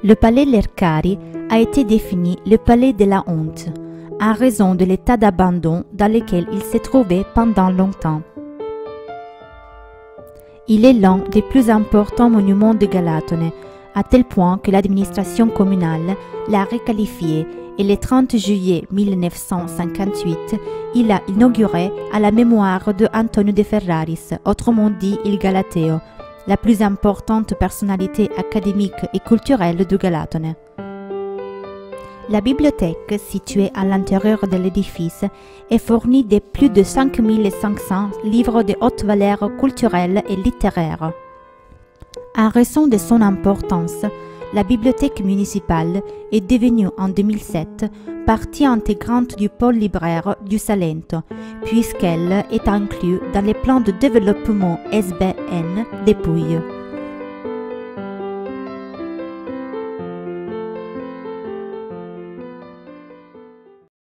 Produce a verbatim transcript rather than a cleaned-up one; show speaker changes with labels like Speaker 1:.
Speaker 1: Le palais Lercari a été défini le palais de la honte, en raison de l'état d'abandon dans lequel il s'est trouvé pendant longtemps. Il est l'un des plus importants monuments de Galatone, à tel point que l'administration communale l'a requalifié et le trente juillet mille neuf cent cinquante-huit, il l'a inauguré à la mémoire de Antonio de Ferraris, autrement dit il Galateo, la plus importante personnalité académique et culturelle de Galatone. La bibliothèque, située à l'intérieur de l'édifice, est fournie de plus de cinq mille cinq cents livres de haute valeur culturelle et littéraire. En raison de son importance, la bibliothèque municipale est devenue en deux mille sept partie intégrante du pôle libraire du Salento, puisqu'elle est inclue dans les plans de développement S B N des Pouilles.